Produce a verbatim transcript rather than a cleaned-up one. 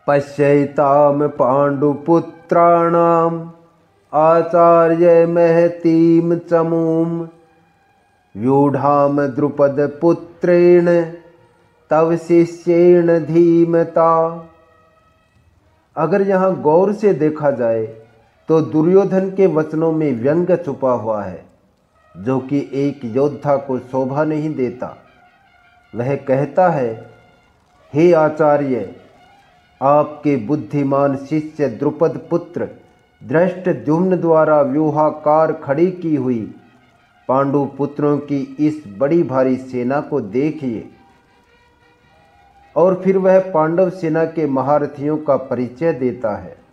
पश्यैतां पाण्डुपुत्राणाम् आचार्य महतीं चमूं व्यूढां द्रुपदपुत्रेण तव शिष्येण धीमता। अगर यहाँ गौर से देखा जाए तो दुर्योधन के वचनों में व्यंग्य छुपा हुआ है, जो कि एक योद्धा को शोभा नहीं देता। वह कहता है, हे आचार्य, आपके बुद्धिमान शिष्य द्रुपद पुत्र धृष्टद्युम्न द्वारा व्यूहाकार खड़ी की हुई पांडु पुत्रों की इस बड़ी भारी सेना को देखिए। और फिर वह पांडव सेना के महारथियों का परिचय देता है।